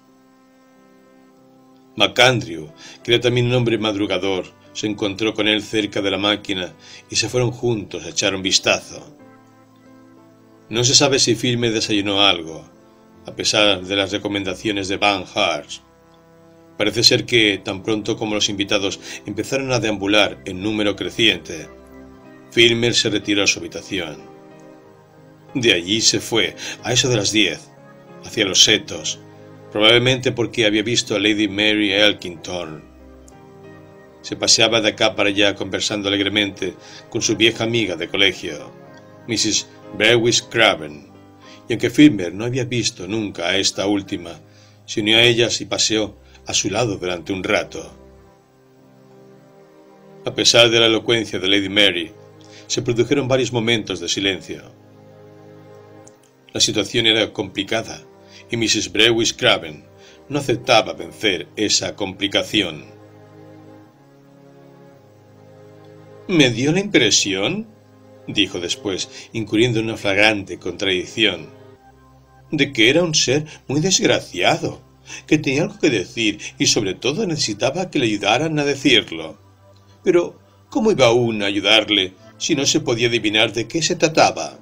MacAndrew, que era también un hombre madrugador, se encontró con él cerca de la máquina y se fueron juntos a echar un vistazo. No se sabe si Filmer desayunó algo, a pesar de las recomendaciones de Van Haars. Parece ser que, tan pronto como los invitados empezaron a deambular en número creciente, Filmer se retiró a su habitación. De allí se fue, a eso de las 10, hacia los setos, probablemente porque había visto a Lady Mary Elkington. Se paseaba de acá para allá conversando alegremente con su vieja amiga de colegio, Mrs. Bevis Craven, y aunque Filmer no había visto nunca a esta última, se unió a ellas y paseó a su lado durante un rato. A pesar de la elocuencia de Lady Mary, se produjeron varios momentos de silencio. La situación era complicada y Mrs. Bevis Craven no aceptaba vencer esa complicación. «Me dio la impresión», dijo después, incurriendo en una flagrante contradicción, «de que era un ser muy desgraciado, que tenía algo que decir y sobre todo necesitaba que le ayudaran a decirlo. Pero, ¿cómo iba uno a ayudarle si no se podía adivinar de qué se trataba?»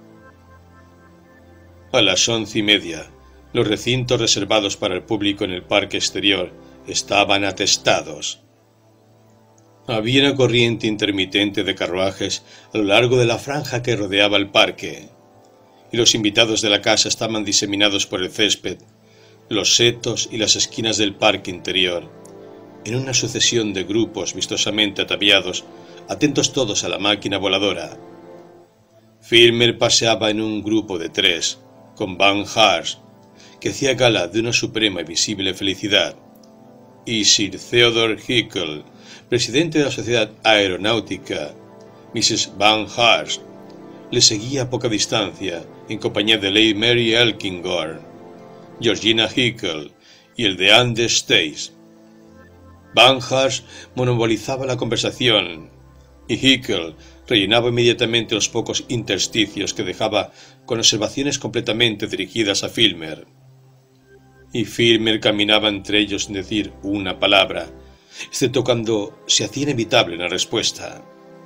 A las 11:30, los recintos reservados para el público en el parque exterior estaban atestados. Había una corriente intermitente de carruajes a lo largo de la franja que rodeaba el parque, y los invitados de la casa estaban diseminados por el césped, los setos y las esquinas del parque interior, en una sucesión de grupos vistosamente ataviados, atentos todos a la máquina voladora. Filmer paseaba en un grupo de 3, con Van Haars, que hacía gala de una suprema y visible felicidad, y Sir Theodore Hickle, presidente de la Sociedad Aeronáutica. Mrs. Van Haars le seguía a poca distancia, en compañía de Lady Mary Elkington, Georgina Hickle y el de Anne Stace. Van Haars monopolizaba la conversación, y Hickle rellenaba inmediatamente los pocos intersticios que dejaba con observaciones completamente dirigidas a Filmer. Y Filmer caminaba entre ellos sin decir una palabra, excepto cuando se hacía inevitable una respuesta.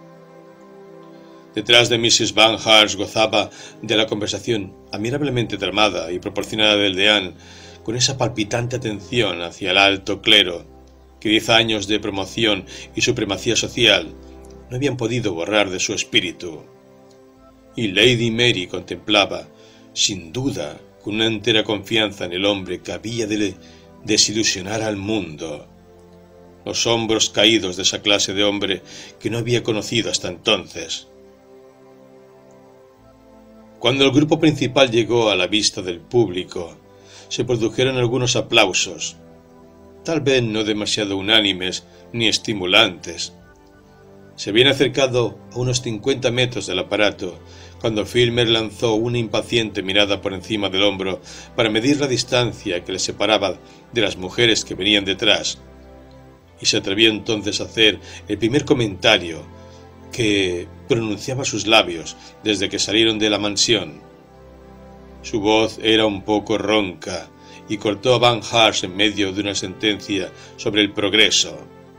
Detrás de Mrs. Van Haars gozaba de la conversación admirablemente tramada y proporcionada del de Anne, con esa palpitante atención hacia el alto clero, que 10 años de promoción y supremacía social no habían podido borrar de su espíritu. Y Lady Mary contemplaba, sin duda, con una entera confianza en el hombre que había de desilusionar al mundo, los hombros caídos de esa clase de hombre que no había conocido hasta entonces. Cuando el grupo principal llegó a la vista del público, se produjeron algunos aplausos. tal vez no demasiado unánimes ni estimulantes. Se habían acercado a unos 50 metros del aparato, cuando Filmer lanzó una impaciente mirada por encima del hombro para medir la distancia que le separaba de las mujeres que venían detrás, y se atrevió entonces a hacer el primer comentario que pronunciaba sus labios desde que salieron de la mansión. Su voz era un poco ronca y cortó a Van Hars en medio de una sentencia sobre el progreso.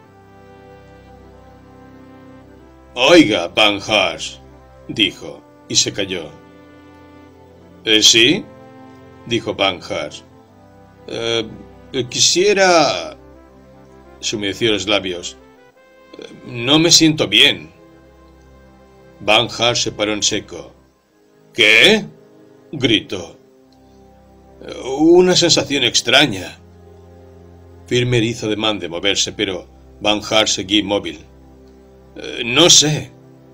«Oiga, Van Hars», dijo, y se calló. «¿Sí?», dijo Van Hars. «Quisiera...» se humedeció los labios. «No me siento bien». Van Hars se paró en seco. «¿Qué?», gritó. «Una sensación extraña». Filmer hizo ademán de moverse, pero Van Hars seguía inmóvil. «No sé.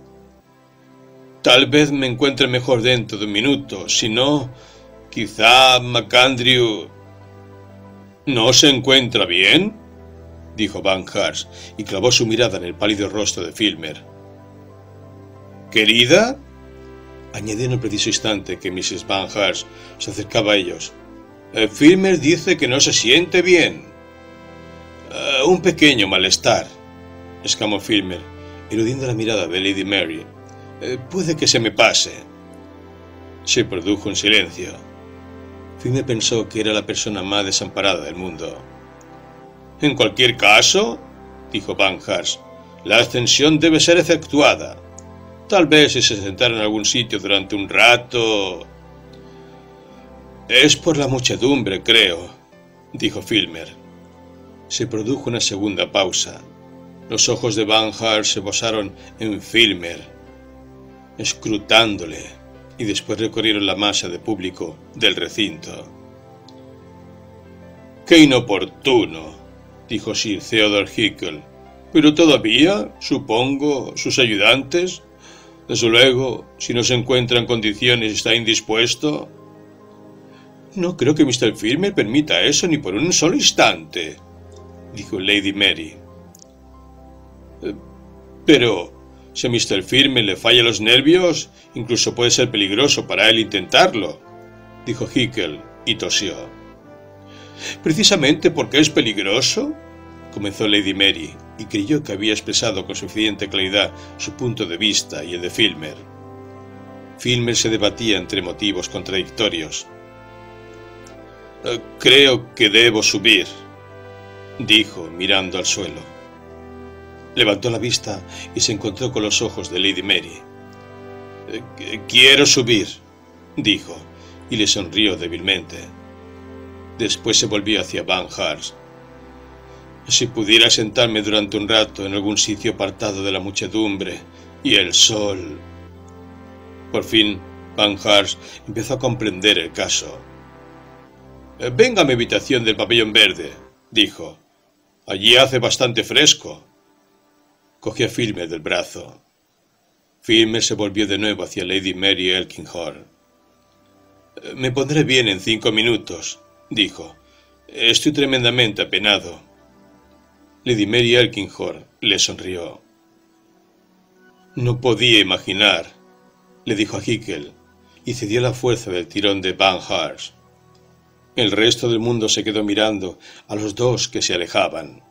Tal vez me encuentre mejor dentro de un minuto. Si no, quizá MacAndrew...» «¿No se encuentra bien?», dijo Van Hars, y clavó su mirada en el pálido rostro de Filmer. «¿Querida?», añadió en el preciso instante que Mrs. Van Hars se acercaba a ellos. «Filmer dice que no se siente bien». «Un pequeño malestar», exclamó Filmer, eludiendo la mirada de Lady Mary. «Puede que se me pase». Se produjo un silencio. Filmer pensó que era la persona más desamparada del mundo. «En cualquier caso», dijo Van Hars, «la ascensión debe ser efectuada. Tal vez si se sentara en algún sitio durante un rato...» «Es por la muchedumbre, creo», dijo Filmer. Se produjo una segunda pausa. Los ojos de Van Hars se posaron en Filmer, escrutándole, y después recorrieron la masa de público del recinto. «Qué inoportuno», dijo Sir Theodore Hickle. «Pero todavía, supongo, sus ayudantes. Desde luego, si no se encuentra en condiciones y está indispuesto...» «No creo que Mr. Filmer permita eso ni por un solo instante», dijo Lady Mary. «Pero si a Mr. Filmer le fallan los nervios, incluso puede ser peligroso para él intentarlo», dijo Hickle, y tosió. «Precisamente porque es peligroso», comenzó Lady Mary, y creyó que había expresado con suficiente claridad su punto de vista y el de Filmer. Filmer se debatía entre motivos contradictorios. «Creo que debo subir», dijo, mirando al suelo. Levantó la vista y se encontró con los ojos de Lady Mary. «Quiero subir», dijo, y le sonrió débilmente. Después se volvió hacia Van Hars. «Si pudiera sentarme durante un rato en algún sitio apartado de la muchedumbre y el sol...» Por fin, Van Hars empezó a comprender el caso. «Venga a mi habitación del pabellón verde», dijo. «Allí hace bastante fresco». Cogió a Filmer del brazo. Filmer se volvió de nuevo hacia Lady Mary Elkinghorn. «Me pondré bien en 5 minutos», dijo. «Estoy tremendamente apenado». Lady Mary Elkinghorn le sonrió. «No podía imaginar», le dijo a Hickle, y cedió la fuerza del tirón de Van Hars. El resto del mundo se quedó mirando a los dos que se alejaban.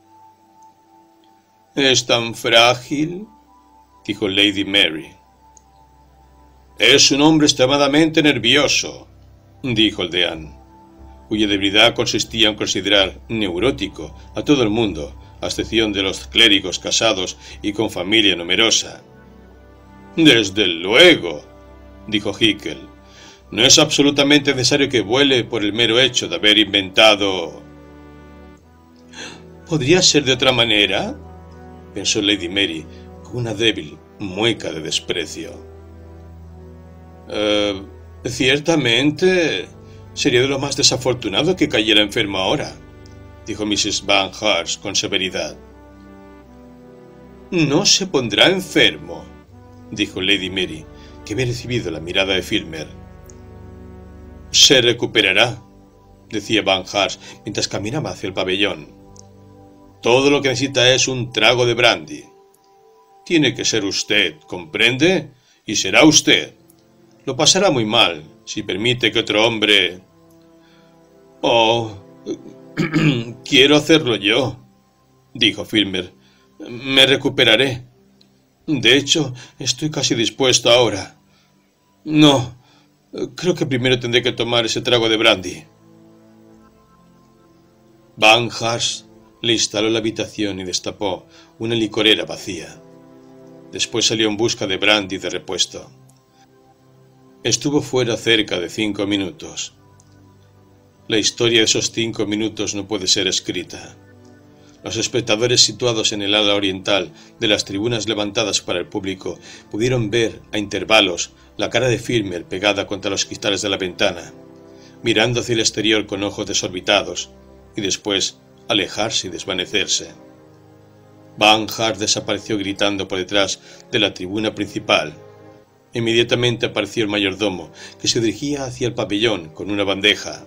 «¿Es tan frágil?», dijo Lady Mary. «Es un hombre extremadamente nervioso», dijo el deán, cuya debilidad consistía en considerar neurótico a todo el mundo, a excepción de los clérigos casados y con familia numerosa. «Desde luego», dijo Hickle, «no es absolutamente necesario que vuele por el mero hecho de haber inventado...» «¿Podría ser de otra manera?», pensó Lady Mary con una débil mueca de desprecio. Ciertamente sería de lo más desafortunado que cayera enfermo ahora», dijo Mrs. Van Hars con severidad. «No se pondrá enfermo», dijo Lady Mary, que había recibido la mirada de Filmer. «Se recuperará», decía Van Hars mientras caminaba hacia el pabellón. Todo lo que necesita es un trago de brandy. Tiene que ser usted, ¿comprende? Y será usted. Lo pasará muy mal si permite que otro hombre... Oh, quiero hacerlo yo, dijo Filmer. Me recuperaré. De hecho, estoy casi dispuesto ahora. No, creo que primero tendré que tomar ese trago de brandy. Banghurst le instaló en la habitación y destapó una licorera vacía. Después salió en busca de brandy de repuesto. Estuvo fuera cerca de 5 minutos. La historia de esos 5 minutos no puede ser escrita. Los espectadores situados en el ala oriental de las tribunas levantadas para el público pudieron ver a intervalos la cara de Filmer pegada contra los cristales de la ventana, mirando hacia el exterior con ojos desorbitados, y después alejarse y desvanecerse. Banghurst desapareció gritando por detrás de la tribuna principal. Inmediatamente apareció el mayordomo, que se dirigía hacia el pabellón con una bandeja.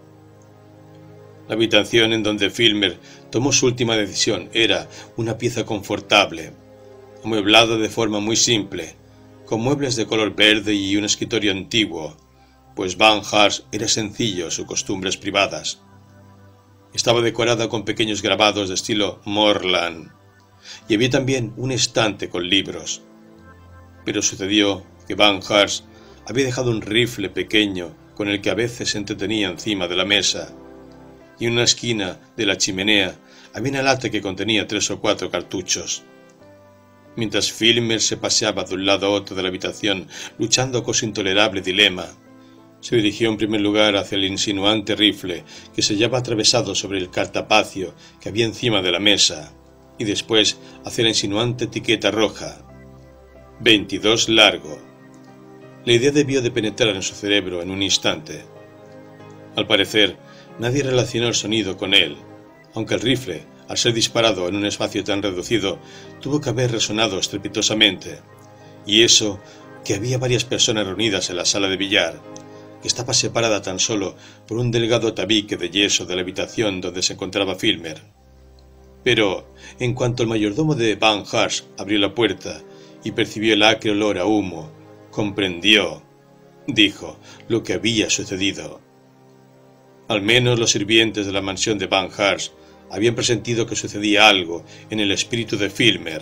La habitación en donde Filmer tomó su última decisión era una pieza confortable, amueblada de forma muy simple, con muebles de color verde y un escritorio antiguo, pues Banghurst era sencillo a sus costumbres privadas. Estaba decorada con pequeños grabados de estilo Morland, y había también un estante con libros. Pero sucedió que Banghurst había dejado un rifle pequeño con el que a veces se entretenía encima de la mesa, y en una esquina de la chimenea había una lata que contenía 3 o 4 cartuchos. Mientras Filmer se paseaba de un lado a otro de la habitación luchando con su intolerable dilema, se dirigió en primer lugar hacia el insinuante rifle que se hallaba atravesado sobre el cartapacio que había encima de la mesa, y después hacia la insinuante etiqueta roja, 22 largo. La idea debió de penetrar en su cerebro en un instante. Al parecer, nadie relacionó el sonido con él, aunque el rifle, al ser disparado en un espacio tan reducido, tuvo que haber resonado estrepitosamente, y eso que había varias personas reunidas en la sala de billar, que estaba separada tan solo por un delgado tabique de yeso de la habitación donde se encontraba Filmer. Pero, en cuanto el mayordomo de Banghurst abrió la puerta y percibió el acre olor a humo, comprendió, dijo, lo que había sucedido. Al menos los sirvientes de la mansión de Banghurst habían presentido que sucedía algo en el espíritu de Filmer.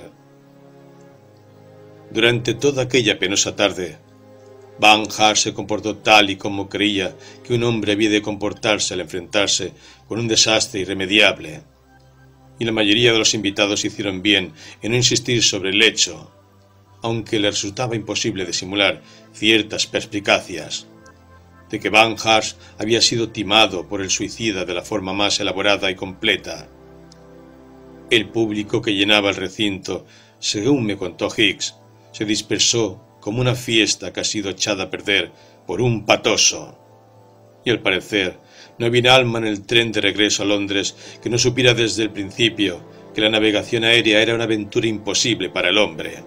Durante toda aquella penosa tarde, Banghurst se comportó tal y como creía que un hombre había de comportarse al enfrentarse con un desastre irremediable, y la mayoría de los invitados hicieron bien en no insistir sobre el hecho, aunque le resultaba imposible disimular ciertas perspicacias, de que Banghurst había sido timado por el suicida de la forma más elaborada y completa. El público que llenaba el recinto, según me contó Hicks, se dispersó como una fiesta que ha sido echada a perder por un patoso, y al parecer no había alma en el tren de regreso a Londres que no supiera desde el principio que la navegación aérea era una aventura imposible para el hombre.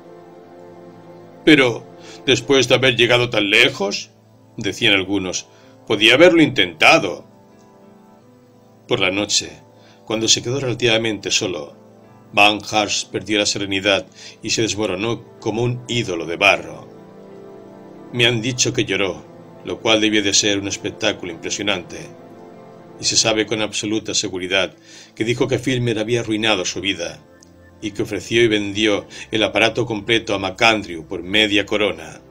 Pero, después de haber llegado tan lejos, decían algunos, podía haberlo intentado. Por la noche, cuando se quedó relativamente solo, Banghurst perdió la serenidad y se desmoronó como un ídolo de barro. Me han dicho que lloró, lo cual debió de ser un espectáculo impresionante, y se sabe con absoluta seguridad que dijo que Filmer había arruinado su vida, y que ofreció y vendió el aparato completo a MacAndrew por media corona.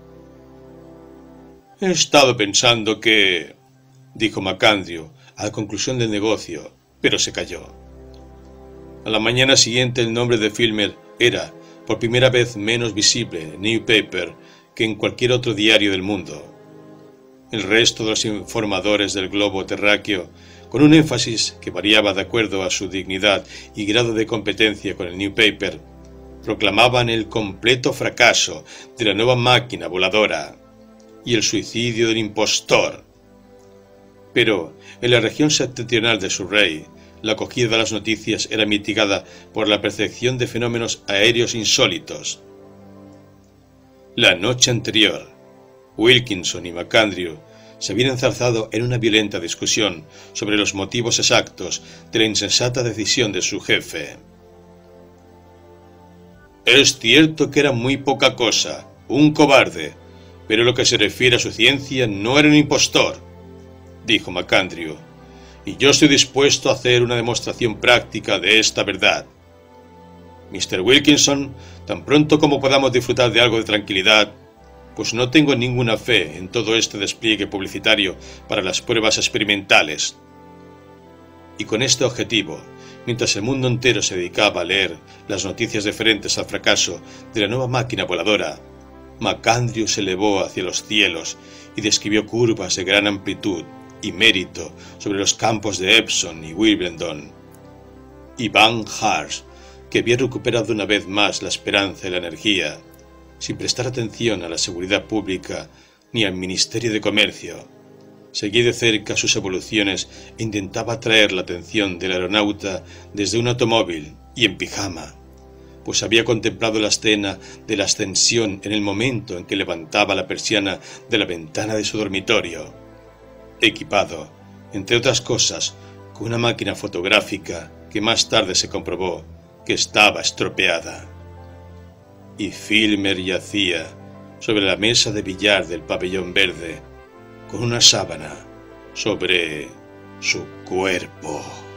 He estado pensando que... dijo MacAndrew a la conclusión del negocio, pero se calló. A la mañana siguiente el nombre de Filmer era, por primera vez, menos visible en New Paper que en cualquier otro diario del mundo. El resto de los informadores del globo terráqueo, con un énfasis que variaba de acuerdo a su dignidad y grado de competencia con el New Paper, proclamaban el completo fracaso de la nueva máquina voladora y el suicidio del impostor. Pero en la región septentrional de Surrey, la acogida de las noticias era mitigada por la percepción de fenómenos aéreos insólitos. La noche anterior, Wilkinson y MacAndrew se habían enzarzado en una violenta discusión sobre los motivos exactos de la insensata decisión de su jefe. Es cierto que era muy poca cosa, un cobarde, pero lo que se refiere a su ciencia no era un impostor, dijo MacAndrew, y yo estoy dispuesto a hacer una demostración práctica de esta verdad. Mr. Wilkinson, tan pronto como podamos disfrutar de algo de tranquilidad, pues no tengo ninguna fe en todo este despliegue publicitario para las pruebas experimentales. Y con este objetivo, mientras el mundo entero se dedicaba a leer las noticias referentes al fracaso de la nueva máquina voladora, MacAndrew se elevó hacia los cielos y describió curvas de gran amplitud y mérito sobre los campos de Epsom y Wimbledon. Y Van Hars, que había recuperado una vez más la esperanza y la energía, sin prestar atención a la seguridad pública ni al Ministerio de Comercio, seguía de cerca sus evoluciones e intentaba atraer la atención del aeronauta desde un automóvil y en pijama, pues había contemplado la escena de la ascensión en el momento en que levantaba la persiana de la ventana de su dormitorio, equipado, entre otras cosas, con una máquina fotográfica que más tarde se comprobó que estaba estropeada. Y Filmer yacía sobre la mesa de billar del pabellón verde, con una sábana sobre su cuerpo.